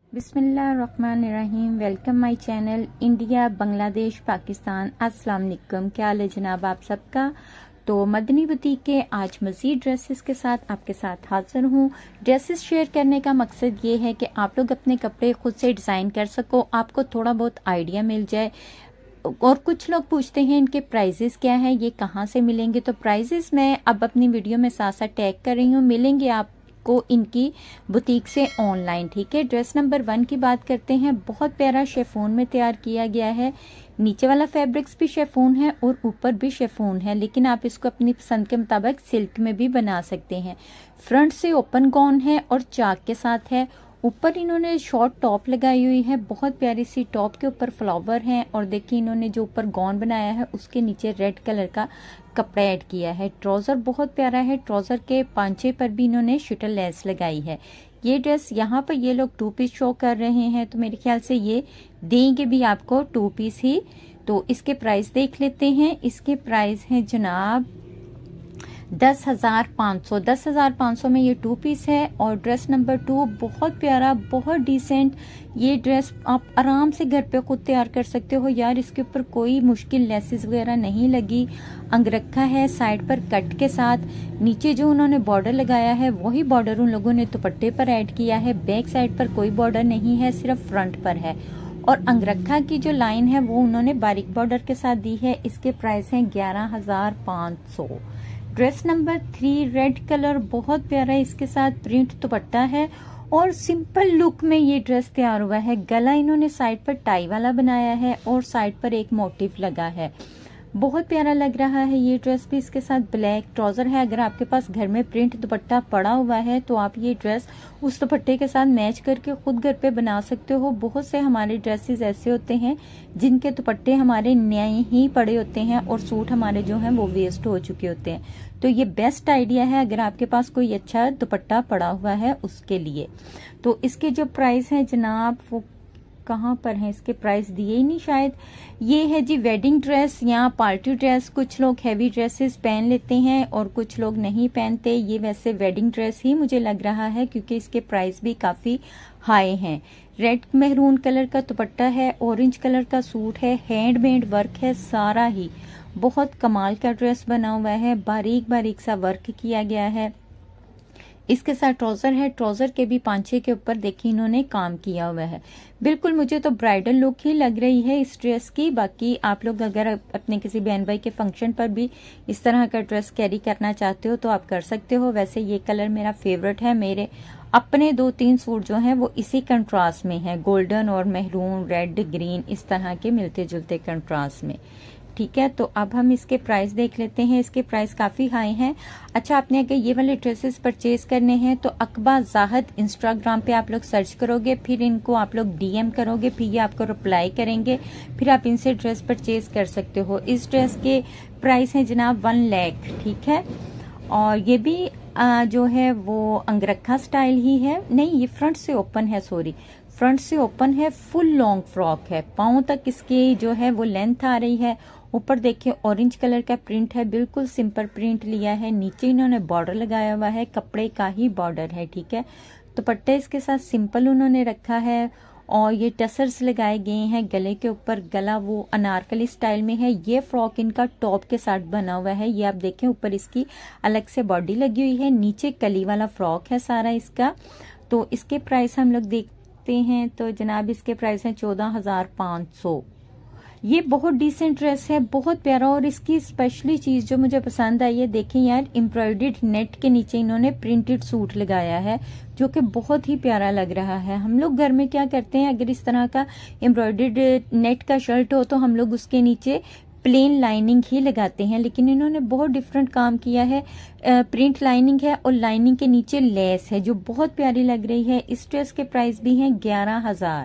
बिस्मिल्लाहिर्रहमानिर्रहीम। Welcome my channel India Bangladesh Pakistan. अस्सलाम वालेकुम। क्या हाल है जनाब आप सबका। तो मदनी बुटीक के आज मजीद ड्रेसेस के साथ आपके साथ हाजिर हूँ। ड्रेसेस शेयर करने का मकसद ये है कि आप लोग अपने कपड़े खुद से डिज़ाइन कर सको, आपको थोड़ा बहुत आइडिया मिल जाए। और कुछ लोग पूछते हैं इनके प्राइजेस क्या है, ये कहाँ से मिलेंगे। तो प्राइजेस मैं अब अपनी वीडियो में साथ साथ टैग कर रही हूँ, मिलेंगे आपको इनकी बुटीक से ऑनलाइन। ठीक है, ड्रेस नंबर 1 की बात करते हैं। बहुत प्यारा शेफोन में तैयार किया गया है। नीचे वाला फैब्रिक्स भी शेफोन है और ऊपर भी शेफोन है, लेकिन आप इसको अपनी पसंद के मुताबिक सिल्क में भी बना सकते हैं। फ्रंट से ओपन गॉन है और चाक के साथ है। ऊपर इन्होंने शॉर्ट टॉप लगाई हुई है, बहुत प्यारी सी टॉप के ऊपर फ्लावर हैं। और देखिए इन्होंने जो ऊपर गॉन बनाया है उसके नीचे रेड कलर का कपड़ा ऐड किया है। ट्राउजर बहुत प्यारा है, ट्राउजर के पांचे पर भी इन्होंने शटल लेस लगाई है। ये ड्रेस यहाँ पर ये लोग 2 पीस शो कर रहे हैं, तो मेरे ख्याल से ये देंगे भी आपको 2 पीस ही। तो इसके प्राइस देख लेते हैं। इसके प्राइस हैं जनाब 10,500। 10,500 में ये 2 पीस है। और ड्रेस नंबर 2 बहुत प्यारा, बहुत डिसेंट। ये ड्रेस आप आराम से घर पे खुद तैयार कर सकते हो यार। इसके ऊपर कोई मुश्किल लेसेस वगैरह नहीं लगी। अंगरखा है साइड पर कट के साथ। नीचे जो उन्होंने बॉर्डर लगाया है वही बॉर्डर उन लोगों ने दुपट्टे पर ऐड किया है। बैक साइड पर कोई बॉर्डर नहीं है, सिर्फ फ्रंट पर है। और अंगरखा की जो लाइन है वो उन्होंने बारीक बॉर्डर के साथ दी है। इसके प्राइस हैं 11,500। ड्रेस नंबर 3 रेड कलर, बहुत प्यारा, इसके साथ प्रिंट दुपट्टा है और सिंपल लुक में ये ड्रेस तैयार हुआ है। गला इन्होंने साइड पर टाई वाला बनाया है और साइड पर एक मोटिव लगा है। बहुत प्यारा लग रहा है ये ड्रेस भी। इसके साथ ब्लैक ट्राउजर है। अगर आपके पास घर में प्रिंट दुपट्टा पड़ा हुआ है तो आप ये ड्रेस उस दुपट्टे के साथ मैच करके खुद घर पे बना सकते हो। बहुत से हमारे ड्रेसेस ऐसे होते हैं जिनके दुपट्टे हमारे नए ही पड़े होते हैं और सूट हमारे जो हैं वो वेस्ट हो चुके होते हैं। तो ये बेस्ट आइडिया है अगर आपके पास कोई अच्छा दुपट्टा पड़ा हुआ है उसके लिए। तो इसके जो प्राइस है जनाब वो कहाँ पर है, इसके प्राइस दिए ही नहीं शायद। ये है जी वेडिंग ड्रेस या पार्टी ड्रेस। कुछ लोग हैवी ड्रेसेस पहन लेते हैं और कुछ लोग नहीं पहनते। ये वैसे वेडिंग ड्रेस ही मुझे लग रहा है क्योंकि इसके प्राइस भी काफी हाई हैं। रेड मेहरून कलर का दुपट्टा है, ऑरेंज कलर का सूट है, हैंडमेड वर्क है सारा ही। बहुत कमाल का ड्रेस बना हुआ है, बारीक बारीक सा वर्क किया गया है। इसके साथ ट्राउजर है, ट्राउजर के भी पांचे के ऊपर देखिए इन्होंने काम किया हुआ है। बिल्कुल मुझे तो ब्राइडल लुक ही लग रही है इस ड्रेस की। बाकी आप लोग अगर अपने किसी बहन भाई के फंक्शन पर भी इस तरह का ड्रेस कैरी करना चाहते हो तो आप कर सकते हो। वैसे ये कलर मेरा फेवरेट है। मेरे अपने 2-3 सूट जो हैं वो इसी कंट्रास्ट में है, गोल्डन और मेहरून, रेड, ग्रीन, इस तरह के मिलते जुलते कंट्रास्ट में। ठीक है, तो अब हम इसके प्राइस देख लेते हैं। इसके प्राइस काफी हाई हैं। अच्छा, आपने अगर ये वाले ड्रेसेस परचेज करने हैं तो अकबा जाहद इंस्टाग्राम पे आप लोग सर्च करोगे, फिर इनको आप लोग डीएम करोगे, फिर ये आपको रिप्लाई करेंगे, फिर आप इनसे ड्रेस परचेज कर सकते हो। इस ड्रेस के प्राइस है जनाब 1 लाख। ठीक है, और ये भी जो है वो अंगरखा स्टाइल ही है। नहीं, ये फ्रंट से ओपन है, सॉरी, फ्रंट से ओपन है। फुल लॉन्ग फ्रॉक है, पाँव तक इसकी जो है वो लेंथ आ रही है। ऊपर देखिए ऑरेंज कलर का प्रिंट है, बिल्कुल सिंपल प्रिंट लिया है। नीचे इन्होंने बॉर्डर लगाया हुआ है, कपड़े का ही बॉर्डर है। ठीक है, दुपट्टे इसके साथ सिंपल उन्होंने रखा है और ये टसर्स लगाए गए हैं गले के ऊपर। गला वो अनारकली स्टाइल में है। ये फ्रॉक इनका टॉप के साथ बना हुआ है। ये आप देखें ऊपर इसकी अलग से बॉडी लगी हुई है, नीचे कली वाला फ्रॉक है सारा इसका। तो इसके प्राइस हम लोग देखते हैं तो जनाब इसके प्राइस हैं 14,500। ये बहुत डिसेंट ड्रेस है, बहुत प्यारा। और इसकी स्पेशली चीज जो मुझे पसंद आई है, देखें यार, एम्ब्रॉयडर्ड नेट के नीचे इन्होंने प्रिंटेड सूट लगाया है जो कि बहुत ही प्यारा लग रहा है। हम लोग घर में क्या करते हैं, अगर इस तरह का एम्ब्रॉयडर्ड नेट का शर्ट हो तो हम लोग उसके नीचे प्लेन लाइनिंग ही लगाते हैं, लेकिन इन्होंने बहुत डिफरेंट काम किया है। प्रिंट लाइनिंग है और लाइनिंग के नीचे लेस है जो बहुत प्यारी लग रही है। इस ड्रेस के प्राइस भी हैं 11,000।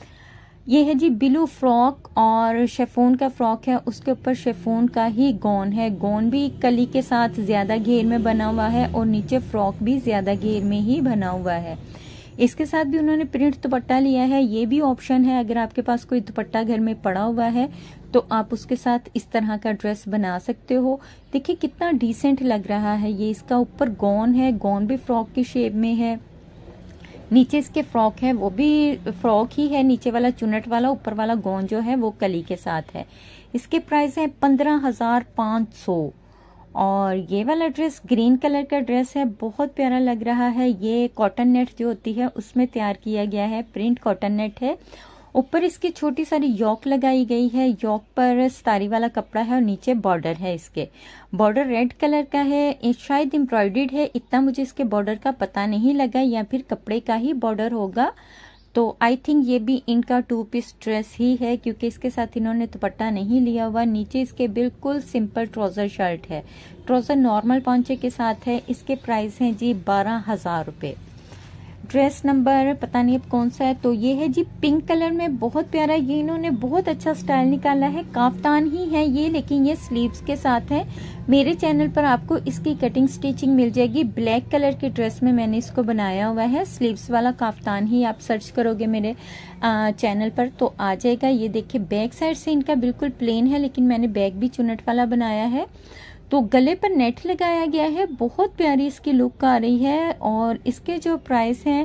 ये है जी ब्लू फ्रॉक और शेफोन का फ्रॉक है, उसके ऊपर शेफोन का ही गॉन है। गॉन भी कली के साथ ज्यादा घेर में बना हुआ है और नीचे फ्रॉक भी ज्यादा घेर में ही बना हुआ है। इसके साथ भी उन्होंने प्रिंट दुपट्टा लिया है। ये भी ऑप्शन है, अगर आपके पास कोई दुपट्टा घर में पड़ा हुआ है तो आप उसके साथ इस तरह का ड्रेस बना सकते हो। देखिए कितना डिसेंट लग रहा है ये। इसका ऊपर गॉन है, गॉन भी फ्रॉक की शेप में है। नीचे इसके फ्रॉक है, वो भी फ्रॉक ही है, नीचे वाला चुनट वाला, ऊपर वाला गौन जो है वो कली के साथ है। इसके प्राइस है 15,500। और ये वाला ड्रेस ग्रीन कलर का ड्रेस है, बहुत प्यारा लग रहा है। ये कॉटन नेट जो होती है उसमें तैयार किया गया है, प्रिंट कॉटन नेट है। ऊपर इसकी छोटी सारी योक लगाई गई है, योक पर सितारी वाला कपड़ा है और नीचे बॉर्डर है। इसके बॉर्डर रेड कलर का है, शायद एम्ब्रॉयडर्ड है, इतना मुझे इसके बॉर्डर का पता नहीं लगा, या फिर कपड़े का ही बॉर्डर होगा। तो आई थिंक ये भी इनका 2 पीस ड्रेस ही है, क्योंकि इसके साथ इन्होंने दुपट्टा नहीं लिया हुआ। नीचे इसके बिल्कुल सिंपल ट्राउजर शर्ट है, ट्राउजर नॉर्मल पॉंचे के साथ है। इसके प्राइस हैं जी 12,000 रुपए। ड्रेस नंबर पता नहीं अब कौन सा है, तो ये है जी पिंक कलर में, बहुत प्यारा। ये इन्होंने बहुत अच्छा स्टाइल निकाला है, काफ्तान ही है ये, लेकिन ये स्लीव्स के साथ है। मेरे चैनल पर आपको इसकी कटिंग स्टिचिंग मिल जाएगी। ब्लैक कलर के ड्रेस में मैंने इसको बनाया हुआ है, स्लीव्स वाला काफ्तान ही। आप सर्च करोगे मेरे चैनल पर तो आ जाएगा। ये देखिए बैक साइड से इनका बिल्कुल प्लेन है, लेकिन मैंने बैक भी चुनट वाला बनाया है। तो गले पर नेट लगाया गया है, बहुत प्यारी इसकी लुक आ रही है। और इसके जो प्राइस हैं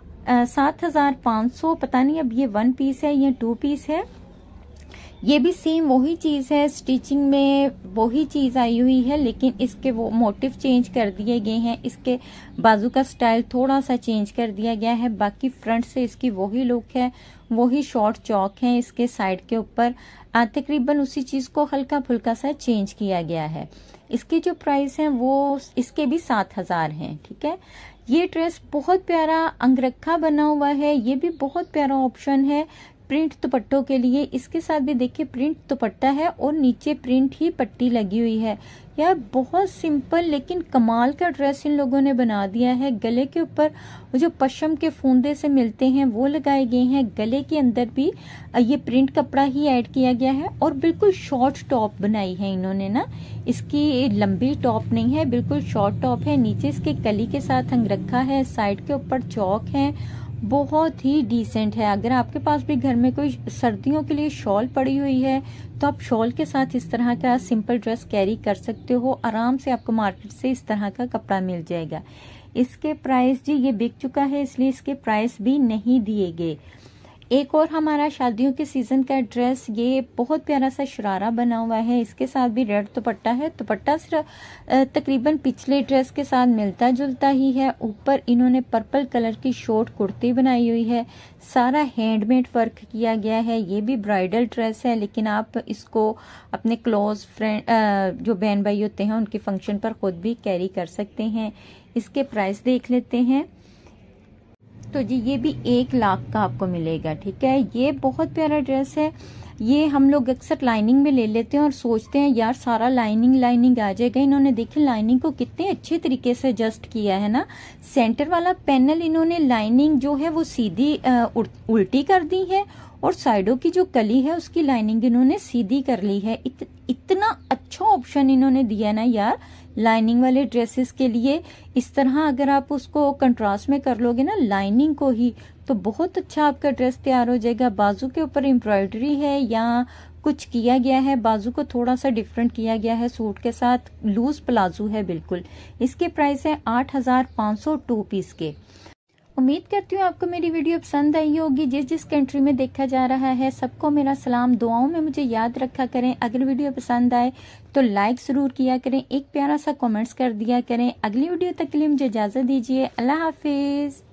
7,500। पता नहीं अब ये 1 पीस है या 2 पीस है। ये भी सेम वही चीज है, स्टिचिंग में वही चीज आई हुई है, लेकिन इसके वो मोटिव चेंज कर दिए गए हैं। इसके बाजू का स्टाइल थोड़ा सा चेंज कर दिया गया है, बाकी फ्रंट से इसकी वही लुक है, वही शॉर्ट चौक है इसके साइड के ऊपर। तकरीबन उसी चीज को हल्का फुल्का सा चेंज किया गया है। इसके जो प्राइस हैं वो इसके भी 7,000 हैं। ठीक है, ये ड्रेस बहुत प्यारा अंगरखा बना हुआ है, ये भी बहुत प्यारा ऑप्शन है प्रिंट दुपट्टों के लिए। इसके साथ भी देखिए प्रिंट दुपट्टा है और नीचे प्रिंट ही पट्टी लगी हुई है। यार बहुत सिंपल लेकिन कमाल का ड्रेस इन लोगों ने बना दिया है। गले के ऊपर वो जो पश्म के फूंदे से मिलते हैं वो लगाए गए हैं, गले के अंदर भी ये प्रिंट कपड़ा ही ऐड किया गया है। और बिल्कुल शॉर्ट टॉप बनाई है इन्होंने ना, इसकी लंबी टॉप नहीं है, बिल्कुल शॉर्ट टॉप है। नीचे इसके कली के साथ अंगरखा है, साइड के ऊपर चौक है, बहुत ही डिसेंट है। अगर आपके पास भी घर में कोई सर्दियों के लिए शॉल पड़ी हुई है तो आप शॉल के साथ इस तरह का सिंपल ड्रेस कैरी कर सकते हो, आराम से आपको मार्केट से इस तरह का कपड़ा मिल जाएगा। इसके प्राइस जी ये बिक चुका है, इसलिए इसके प्राइस भी नहीं दिए गए। एक और हमारा शादियों के सीजन का ड्रेस, ये बहुत प्यारा सा शरारा बना हुआ है, इसके साथ भी रेड दुपट्टा है। दुपट्टा सिर्फ तकरीबन पिछले ड्रेस के साथ मिलता जुलता ही है। ऊपर इन्होंने पर्पल कलर की शॉर्ट कुर्ती बनाई हुई है, सारा हैंडमेड वर्क किया गया है। ये भी ब्राइडल ड्रेस है, लेकिन आप इसको अपने क्लोज फ्रेंड जो बहन भाई होते हैं उनके फंक्शन पर खुद भी कैरी कर सकते हैं। इसके प्राइस देख लेते हैं। तो जी ये भी 1 लाख का आपको मिलेगा। ठीक है, ये बहुत प्यारा ड्रेस है। ये हम लोग अक्सर लाइनिंग में ले लेते हैं और सोचते हैं यार सारा लाइनिंग आ जाएगा। इन्होंने देखिए लाइनिंग को कितने अच्छे तरीके से एडजस्ट किया है ना। सेंटर वाला पैनल इन्होंने लाइनिंग जो है वो सीधी उल्टी कर दी है, और साइडों की जो कली है उसकी लाइनिंग इन्होंने सीधी कर ली है। इतना अच्छा ऑप्शन इन्होंने दिया ना यार लाइनिंग वाले ड्रेसेस के लिए। इस तरह अगर आप उसको कंट्रास्ट में कर लोगे ना लाइनिंग को ही, तो बहुत अच्छा आपका ड्रेस तैयार हो जाएगा। बाजू के ऊपर एम्ब्रॉयडरी है या कुछ किया गया है, बाजू को थोड़ा सा डिफरेंट किया गया है। सूट के साथ लूज प्लाजो है बिल्कुल। इसके प्राइस है 8,500 2 पीस के। उम्मीद करती हूँ आपको मेरी वीडियो पसंद आई होगी। जिस जिस कंट्री में देखा जा रहा है सबको मेरा सलाम, दुआओं में मुझे याद रखा करें। अगर वीडियो पसंद आए तो लाइक जरूर किया करें, एक प्यारा सा कमेंट्स कर दिया करें। अगली वीडियो तक के लिए मुझे इजाजत दीजिए। अल्लाह हाफिज।